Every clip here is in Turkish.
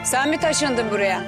Sen mi taşındın buraya?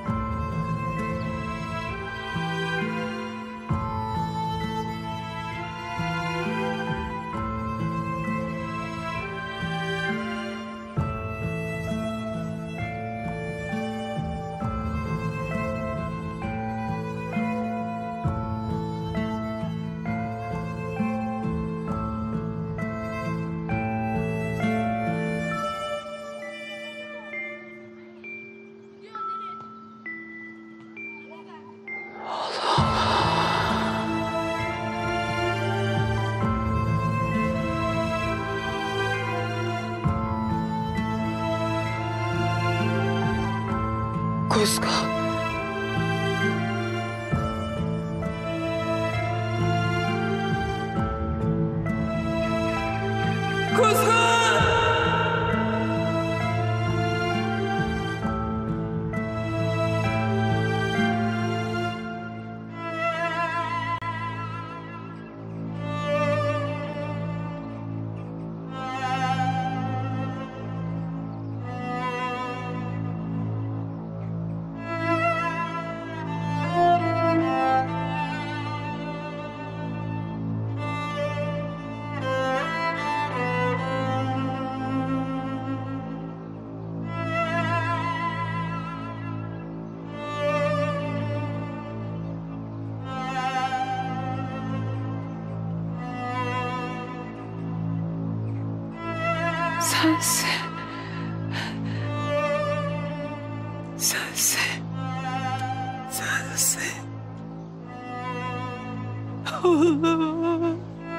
Kuzgun. Sensin. Sensin. Sensin. Oğlum.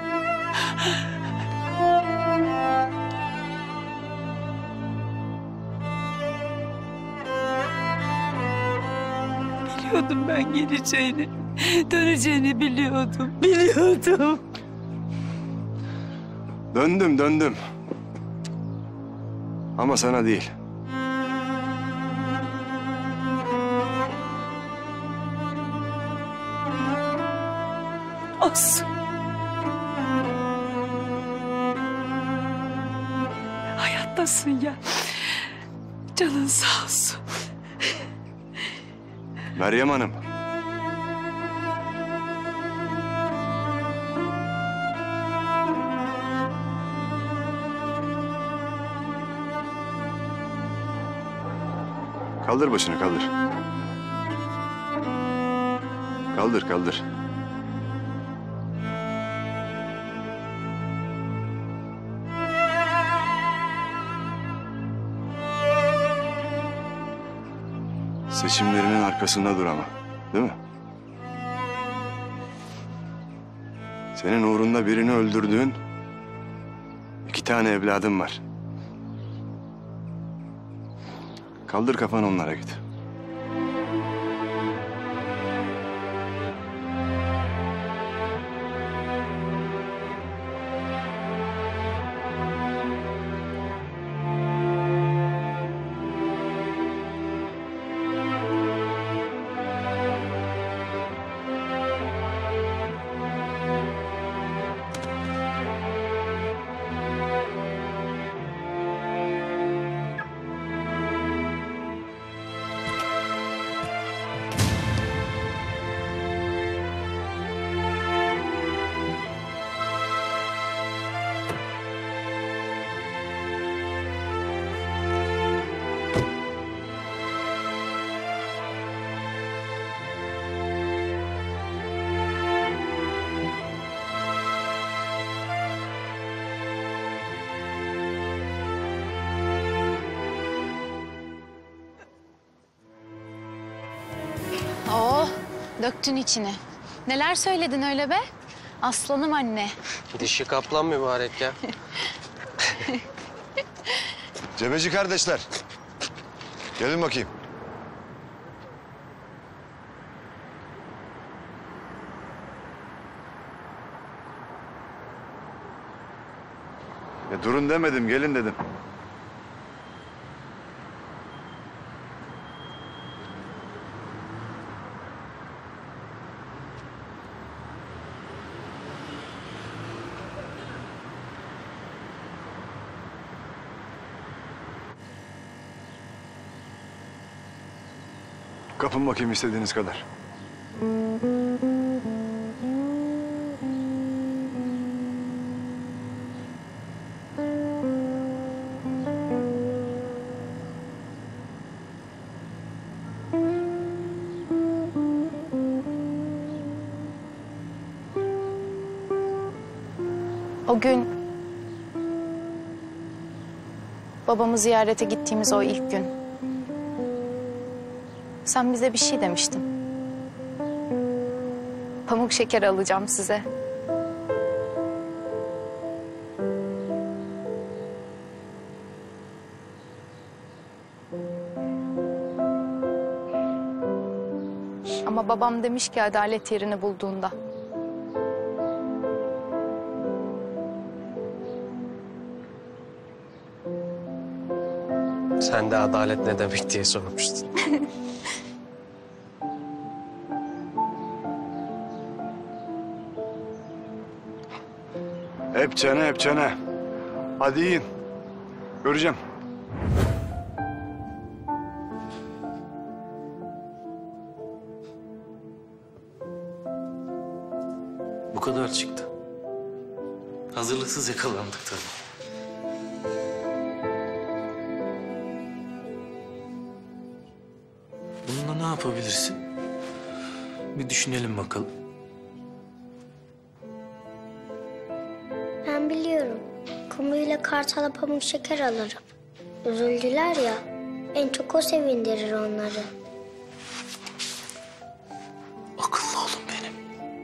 Biliyordum ben geleceğini, döneceğini biliyordum. Biliyordum. Döndüm. Ama sana değil. Olsun. Hayattasın ya. Canın sağ olsun. Meryem Hanım. Kaldır başını, kaldır. Kaldır. Seçimlerinin arkasında dur ama, değil mi? Senin uğrunda birini öldürdüğün 2 tane evladın var. Kaldır kafanı, onlara git. Oo, döktün içine. Neler söyledin öyle be? Aslanım anne. Dişi kaplan mübarek ya. Cebeci kardeşler. Gelin bakayım. Ya durun demedim, gelin dedim. Kapın bakayım istediğiniz kadar. O gün babamı ziyarete gittiğimiz o ilk gün sen bize bir şey demiştin. Pamuk şeker alacağım size. Ama babam demiş ki adalet yerini bulduğunda. Sen de adalet ne demek diye sormuştun. Hep çene, hep çene. Hadi yiyin. Göreceğim. Bu kadar çıktı. Hazırlıksız yakalandık tabii. Bununla ne yapabilirsin? Bir düşünelim bakalım. Ben biliyorum. Kumru'yla Kartal'a pamuk şeker alırım. Üzüldüler ya, en çok o sevindirir onları. Akıllı oğlum benim.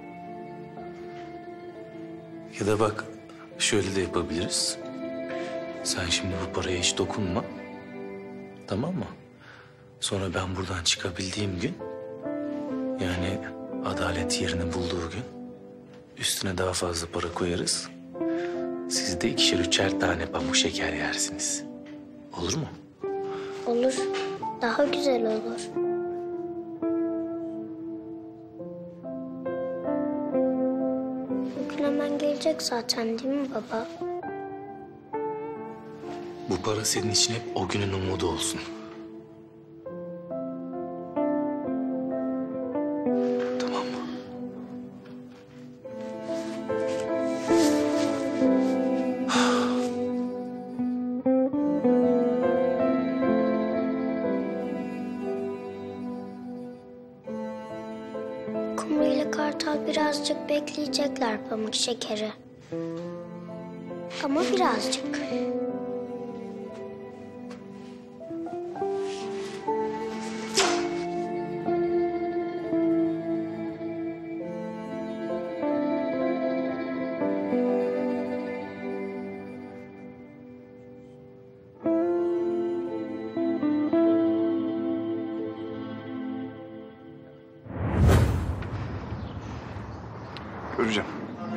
Ya da bak şöyle de yapabiliriz. Sen şimdi bu paraya hiç dokunma. Tamam mı? Sonra ben buradan çıkabildiğim gün, yani adalet yerini bulduğu gün üstüne daha fazla para koyarız. Siz de 2'şer 3'er tane pamuk şeker yersiniz. Olur mu? Olur, daha güzel olur. Bugün hemen gelecek zaten değil mi baba? Bu para senin için hep o günün umudu olsun. Tamam mı? Kumru ile Kartal birazcık bekleyecekler pamuk şekeri. Ama birazcık. Göreceğim.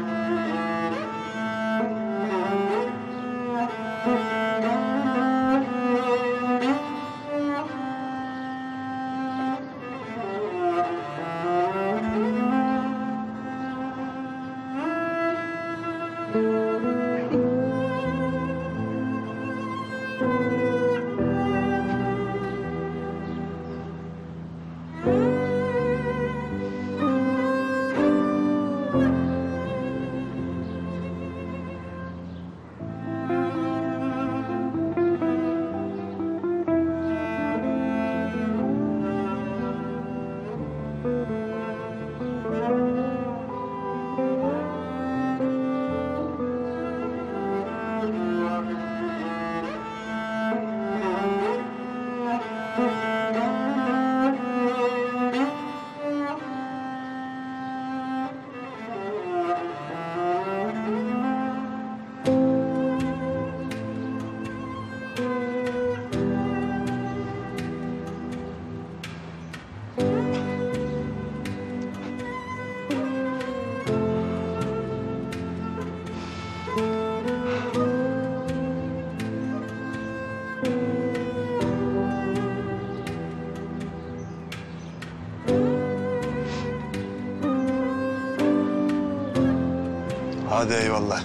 Hadi eyvallah.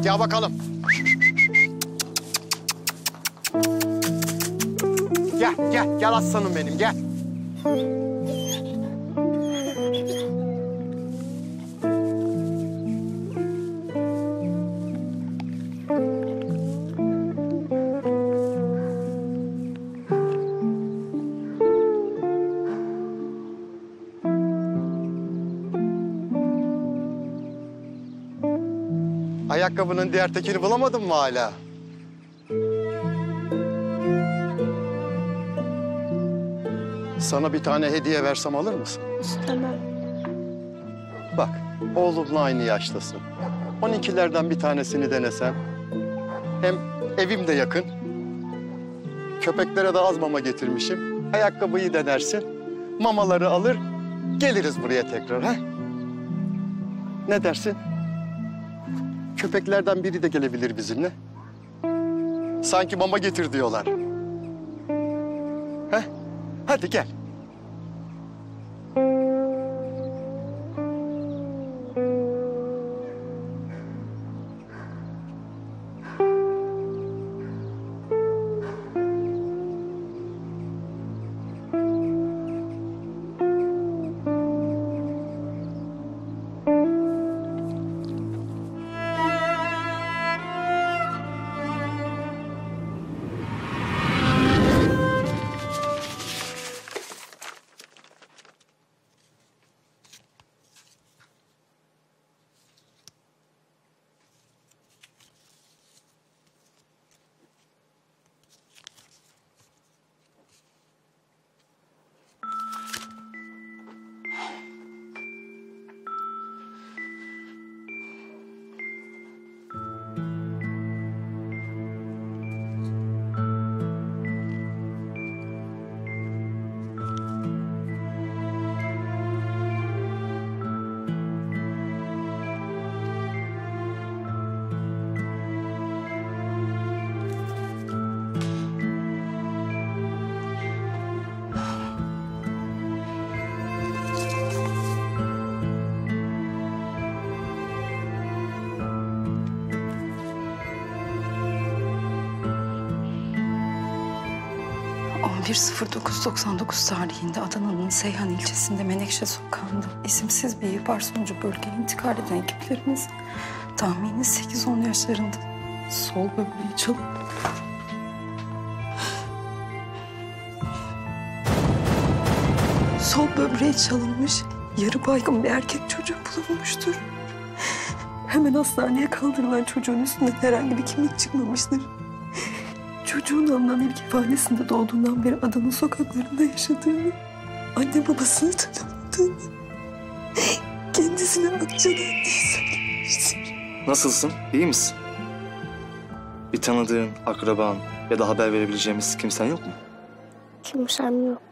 gel bakalım. Gel aslanım benim, gel. Ayakkabının diğer tekini bulamadın mı hala? Sana bir tane hediye versem alır mısın? İstemem. Bak, oğlumla aynı yaştasın. 12'lerden bir tanesini denesem. Hem evim de yakın. Köpeklere de az mama getirmişim. Ayakkabıyı denersin. Mamaları alır, geliriz buraya tekrar, ha? Ne dersin? Köpeklerden biri de gelebilir bizimle. Sanki mama getir diyorlar. Ha? Hadi gel. ...11.09.99 tarihinde Adana'nın Seyhan ilçesinde Menekşe Sokağı'nda isimsiz bir ihbar sonucu bölgeye intikal eden ekiplerimiz tahmini 8-10 yaşlarında sol böbreği çalıp sol böbreği çalınmış yarı baygın bir erkek çocuğu bulunmuştur. Hemen hastaneye kaldırılan çocuğun üstünden herhangi bir kimlik çıkmamıştır. Çocuğun alınan ilk ifadesinde doğduğundan beri Adana sokaklarında yaşadığını, anne babasını tanımadığını, kendisine Akça'dan diye söylemiştir. Nasılsın? İyi misin? Bir tanıdığın, akraban ya da haber verebileceğimiz kimsen yok mu? Kimsem yok.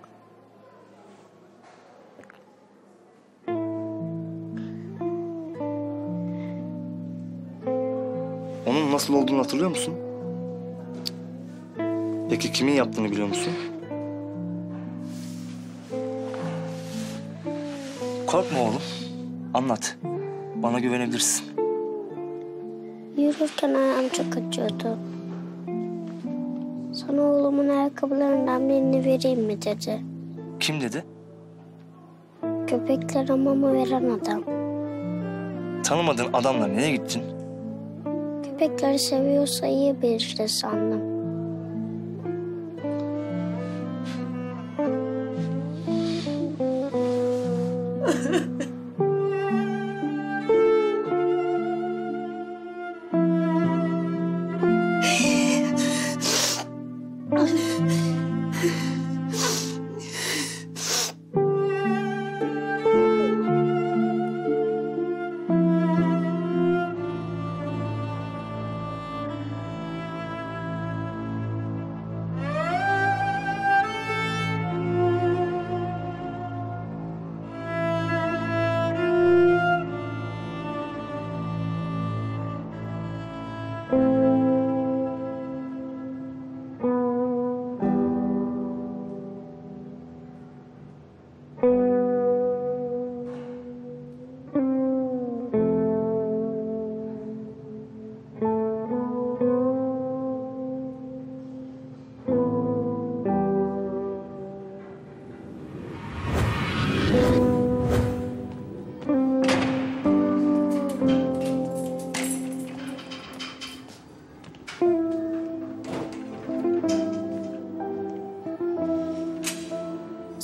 Onun nasıl olduğunu hatırlıyor musun? Peki kimin yaptığını biliyor musun? Korkma oğlum. Anlat. Bana güvenebilirsin. Yürürken ayağım çok acıyordu. Sana oğlumun ayakkabılarından birini vereyim mi dedi. Kim dedi? Köpeklere mama veren adam. Tanımadığın adamla nereye gittin? Köpekleri seviyorsa iyi biri sandım.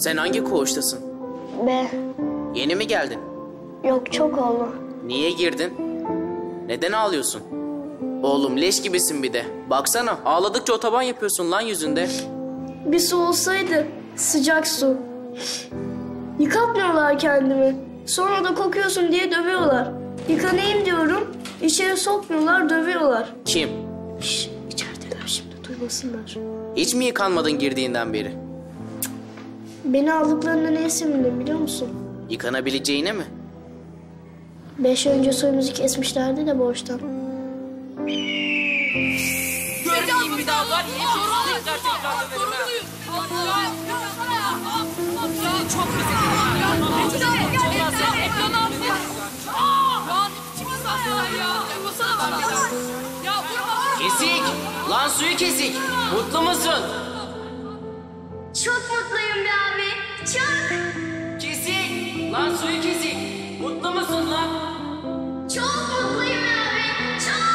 Sen hangi koğuştasın? Be, Yeni mi geldin? yok çok oldu. Niye girdin? Neden ağlıyorsun? Oğlum leş gibisin bir de. Baksana ağladıkça otoban yapıyorsun lan yüzünde. Bir su olsaydı, sıcak su. Yıkatmıyorlar kendimi. Sonra da kokuyorsun diye dövüyorlar. Yıkanayım diyorum, içeri sokmuyorlar, dövüyorlar. Kim? Şşş, içerideler şimdi, duymasınlar. Hiç mi yıkanmadın girdiğinden beri? Beni aldıklarında neye sevindim biliyor musun? Yıkanabileceğine mi? 5 ay önce soyumuzu kesmişlerdi de borçtan. Görmeyeyim bir daha var. Tekrar döverim ha. Çok güzel. Ekran abi. Lan kimi sarsınlar ya? Yapasana bana. Ya vurma. Kesik! Lan suyu kesik! Mutlu musun? Çok mutluyum be abi, çok. Kesik! Lan suyu kesik! Mutlu musun lan? Çok mutluyum abi, çok.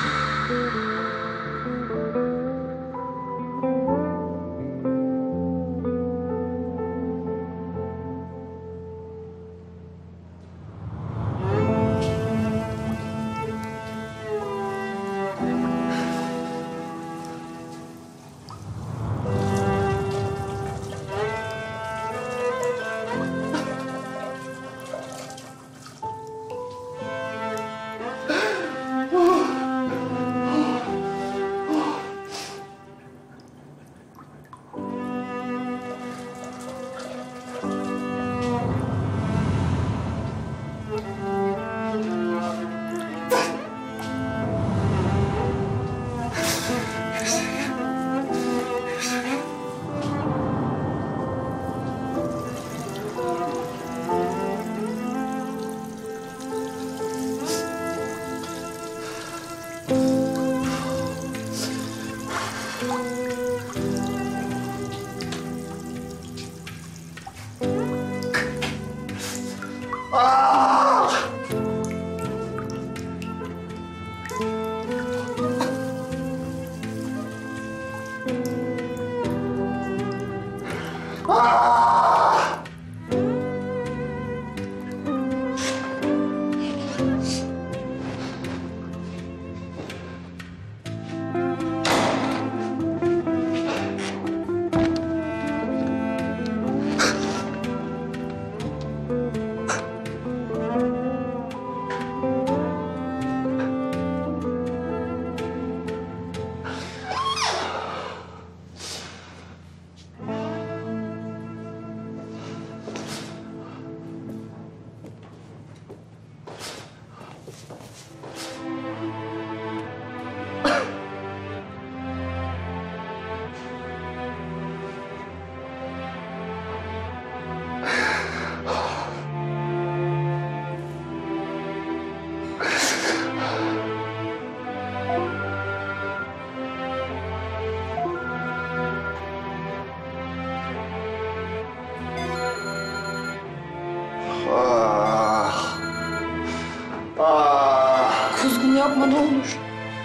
Kuzgun yapma ne olur.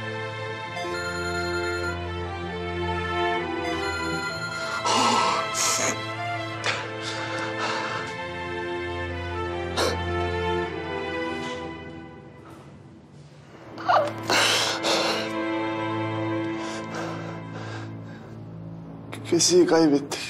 Kesik'i kaybettik.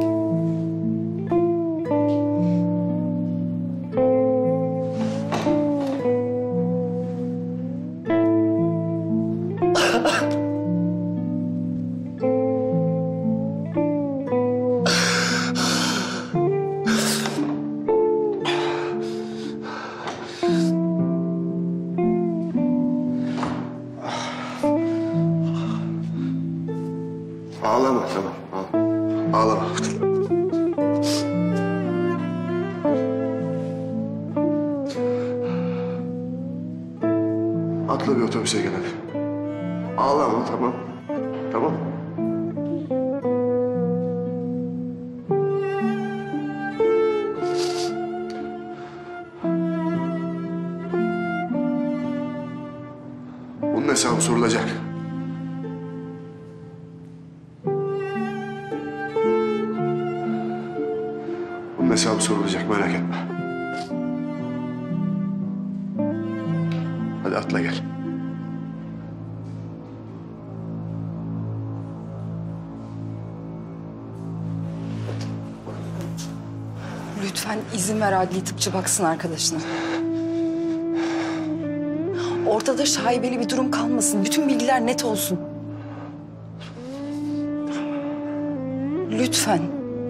Ağlama tamam. Ağlama. Atla bir otobüse gel hadi. Ağlama tamam. Tamam. Bunun hesabı sorulacak. Bunun hesabı sorulacak, merak etme. Hadi atla gel. Lütfen izin ver adli tıpçı baksın arkadaşına. Ortada şaibeli bir durum kalmasın. Bütün bilgiler net olsun. Lütfen.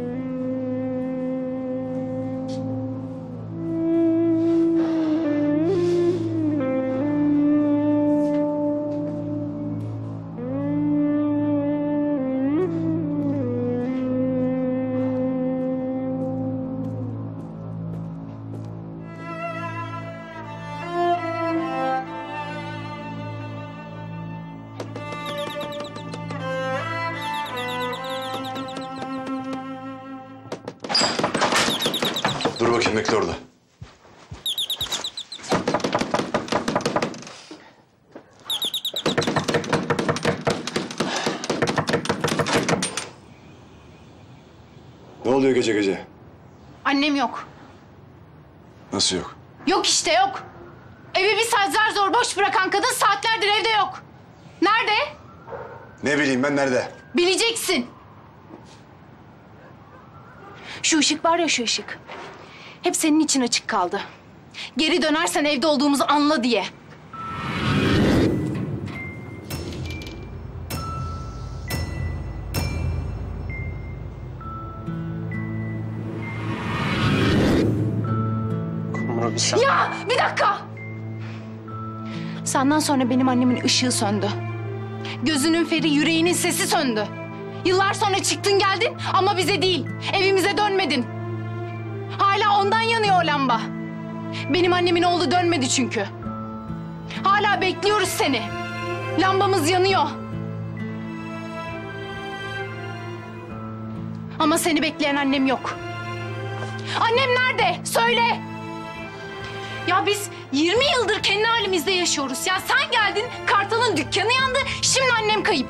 Dur bakayım, bekle orada. Ne oluyor gece gece? Annem yok. Nasıl yok? Yok işte yok. Evi bir saat zar zor boş bırakan kadın saatlerdir evde yok. Nerede? Ne bileyim ben, nerede? Bileceksin. Şu ışık var ya, şu ışık. Hep senin için açık kaldı. Geri dönersen evde olduğumuzu anla diye. Kumru bir saniye. Ya bir dakika. Senden sonra benim annemin ışığı söndü. Gözünün feri, yüreğinin sesi söndü. Yıllar sonra çıktın geldin ama bize değil, evimize dönmedin. Hala ondan yanıyor o lamba. Benim annemin oğlu dönmedi çünkü. Hala bekliyoruz seni. Lambamız yanıyor. Ama seni bekleyen annem yok. Annem nerede? Söyle. Ya biz 20 yıldır kendi halimizde yaşıyoruz. Ya sen geldin, Kartal'ın dükkanı yandı, şimdi annem kayıp.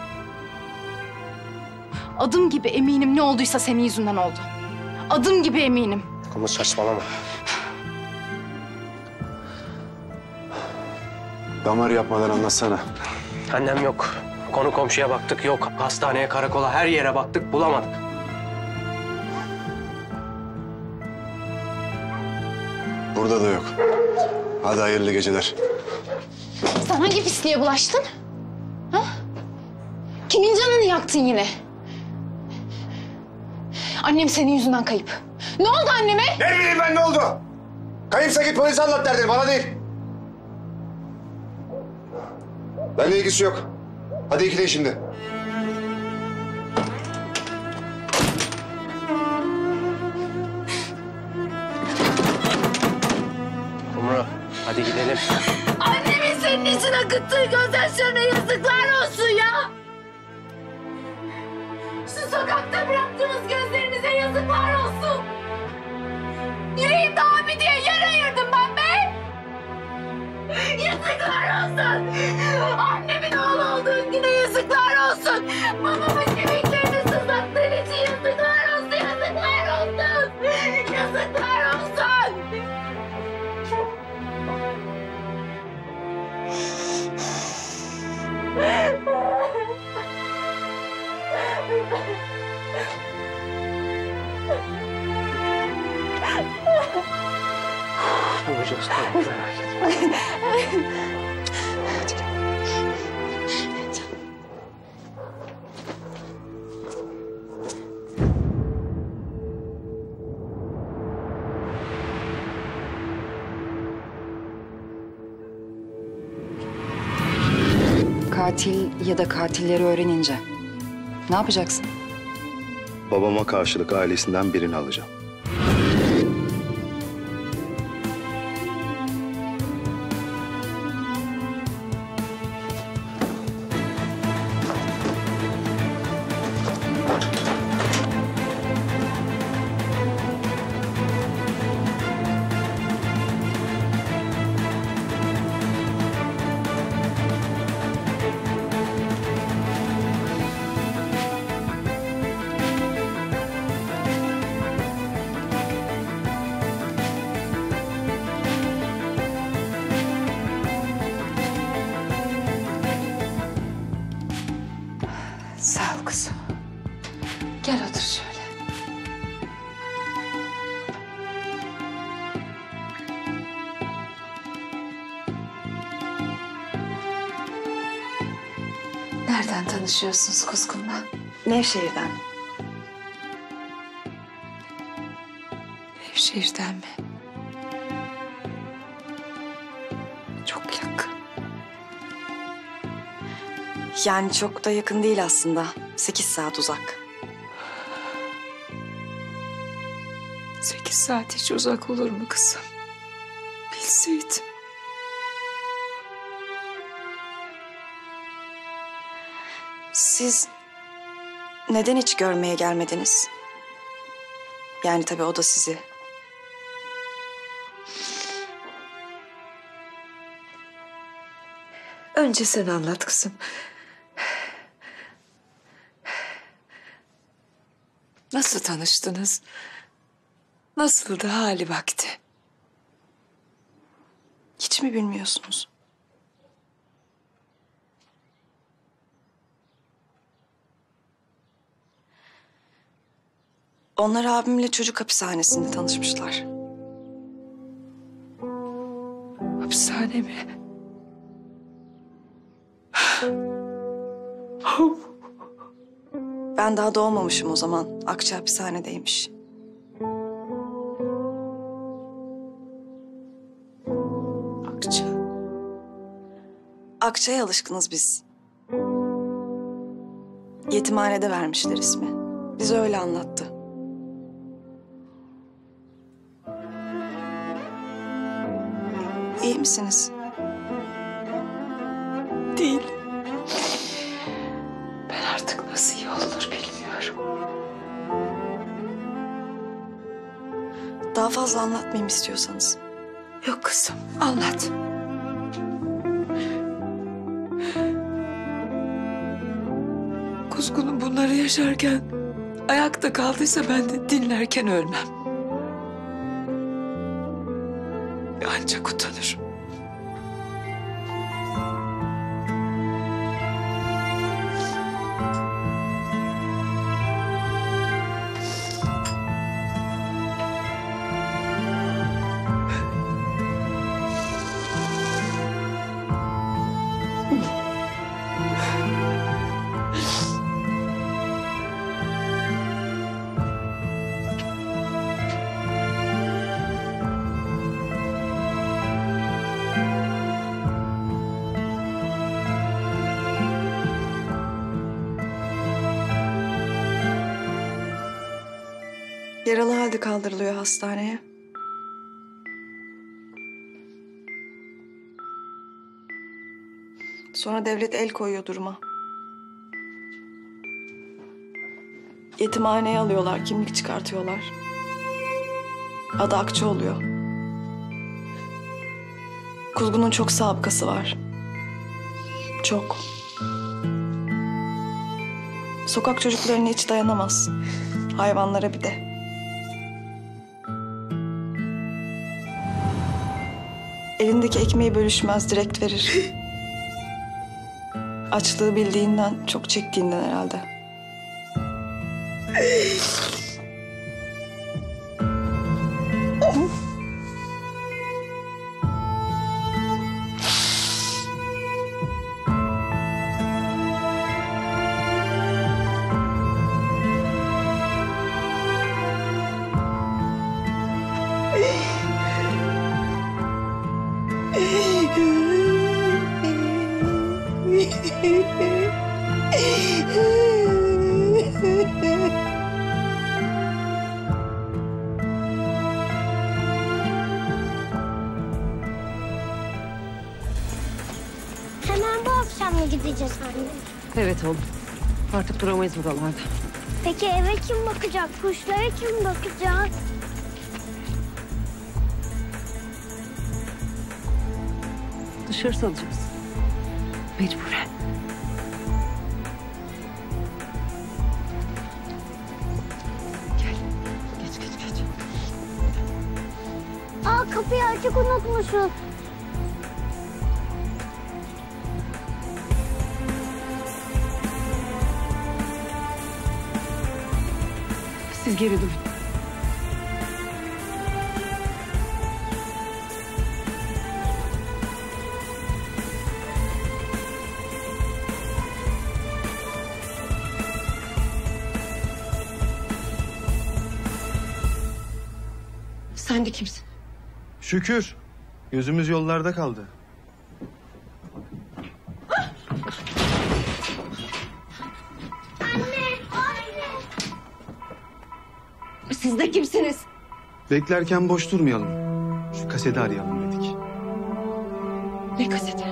Adım gibi eminim ne olduysa senin yüzünden oldu. Adım gibi eminim. Kumru saçmalama. Damar yapmadan anlatsana. Annem yok. Konu komşuya baktık, yok. Hastaneye, karakola, her yere baktık, bulamadık. Burada da yok. Hadi hayırlı geceler. Sen hangi pisliğe bulaştın? Ha? Kimin canını yaktın yine? Annem senin yüzünden kayıp. Ne oldu anneme? Ne bileyim ben, ne oldu? Kayıpsa git polise anlat derdin, bana değil. Benimle ilgisi yok. Hadi ikileyin şimdi. Kumru, hadi gidelim. Annemin senin için akıttığı gözyaşlarına yazıklar olsun ya! Şu sokakta bıraktığımız gözlerimize yazıklar olsun! Yüreğimde abi diye yer ayırdım ben be! Yazıklar olsun! Annemin oğlu olduğun güne yazıklar olsun! Babamın kemiklerini sızlattığın için yazıklar olsun! Yazıklar olsun! Yazıklar olsun! Bulacağız, tamam, merak etme. Katil ya da katilleri öğrenince ne yapacaksın? Babama karşılık ailesinden birini alacağım. Nereden tanışıyorsunuz Kuzgun'la? Nevşehir'den. Nevşehir'den mi? Çok yakın. Yani çok da yakın değil aslında. 8 saat uzak. 8 saat hiç uzak olur mu kızım? Bilseydim. Siz neden hiç görmeye gelmediniz? Yani tabii o da sizi. Önce sen anlat kızım. Nasıl tanıştınız? Nasıldı hali vakti? Hiç mi bilmiyorsunuz? Onlar abimle çocuk hapishanesinde tanışmışlar. Hapishane mi? Ben daha doğmamışım o zaman. Akça hapishanedeymiş. Akça. Akça'ya alışkınız biz. Yetimhanede vermişler ismi. Bize öyle anlattı. İyi misiniz? Değil. Ben artık nasıl iyi olur bilmiyorum. Daha fazla anlatmayayım istiyorsanız. Yok kızım, anlat. Kuzgun'un bunları yaşarken ayakta kaldıysa ben de dinlerken ölmem. Ancak utanırım. Yaralı halde kaldırılıyor hastaneye. Sonra devlet el koyuyor duruma. Yetimhaneye alıyorlar, kimlik çıkartıyorlar. Adı Akça oluyor. Kuzgun'un çok sabıkası var. Çok. Sokak çocuklarına hiç dayanamaz. Hayvanlara bir de. Elindeki ekmeği bölüşmez, direkt verir. Açlığı bildiğinden, çok çektiğinden herhalde. Hemen bu akşam mı gideceğiz anne? Evet oğlum. Artık duramayız buralarda. Peki eve kim bakacak? Kuşlara kim bakacak? Dışarı salacağız. Mecburen. Gel. Geç. Aa, kapıyı açık unutmuşuz. Siz geri durun. Sen de kimsin? Şükür. Gözümüz yollarda kaldı. Siz de kimsiniz? Beklerken boş durmayalım. Şu kaseti arayalım dedik. Ne kaseti?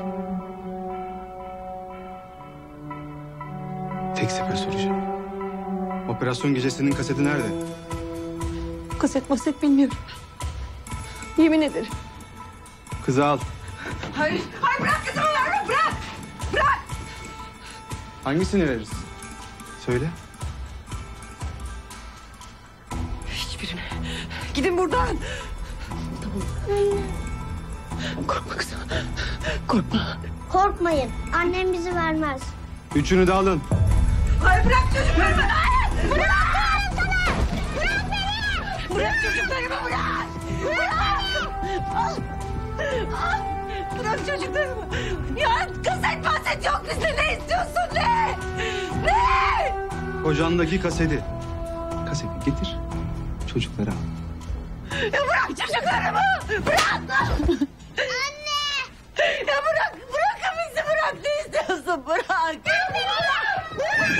Tek sefer soracağım. Operasyon gecesinin kaseti nerede? Kaset bilmiyorum. Yemin ederim. Kızı al. Hayır. Hayır bırak kızımı verme bırak. Bırak. Hangisini veririz? Söyle. Hiçbirini. Gidin buradan. Tamam. Korkma kızım. Korkma. Korkmayın. Annem bizi vermez. Üçünü de alın. Hayır bırak çocuklarımı. Hayır. Bırak. Bırak çocuklarımı bırak. Bırak. Bırak çocuklarımı. Ya kaset yok bizde. Ne istiyorsun ne? Ne? Kocandaki kaseti. Kaseti getir. Çocuklara al. Ya bırak çocuklarımı. Bırak. Anne. Ya bırakın bizi bırak. Ne istiyorsun bırak. Anne bırak.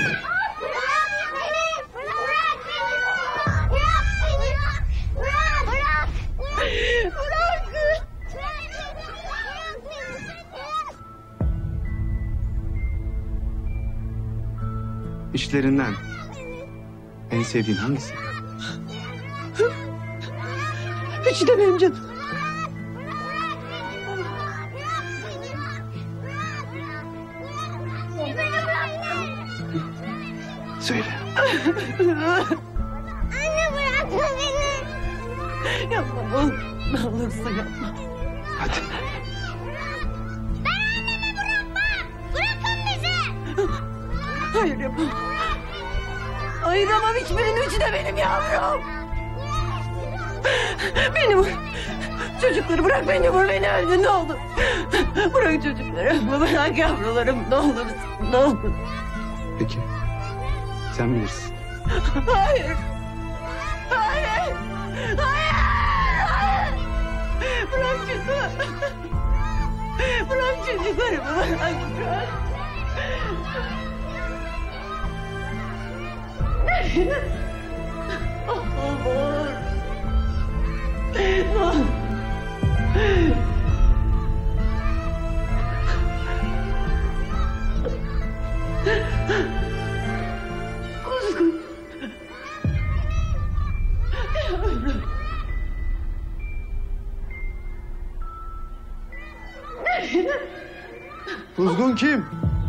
İşlerinden en sevdiğin hangisi? Üçü de benim canım. Söyle. Anne bırakma beni. Yapma oğlum. Ne olursa yapma. Hadi. Ben annemi bırakmam. Bırakın bizi. Hayır yapamam. Ayıramam hiçbirinin. Üçü de benim yavrum. Beni vur. Çocukları bırak beni vur. Beni öldür ne olur. Bırak çocuklarımı. Bırak yavrularım ne olur. Ne olur. Peki. Sen bilirsin. Hayır. Hayır. Hayır. Hayır. Bırak çocuklarımı. Bırak çocuklarımı. Bırak. Olur. Ne olur. Kuzgun. Yavrum. Kuzgun kim?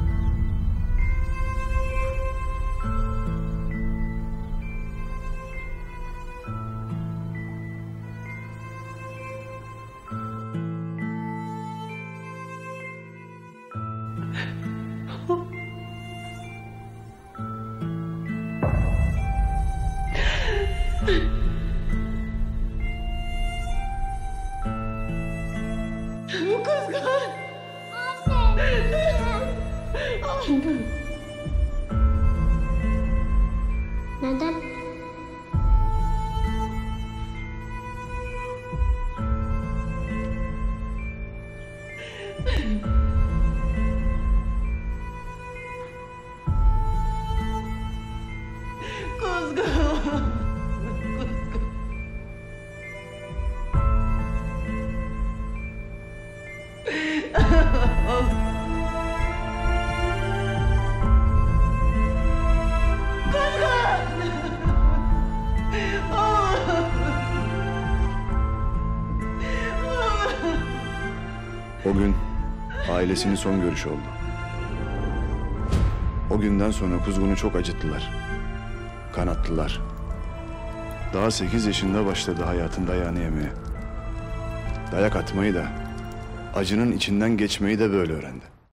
Kuzgun. Neden? Kuzgun. O gün ailesinin son görüşü oldu. O günden sonra Kuzgun'u çok acıttılar. Kanattılar. Daha 8 yaşında başladı hayatında ayağını yemeye. Dayak atmayı da, acının içinden geçmeyi de böyle öğrendi.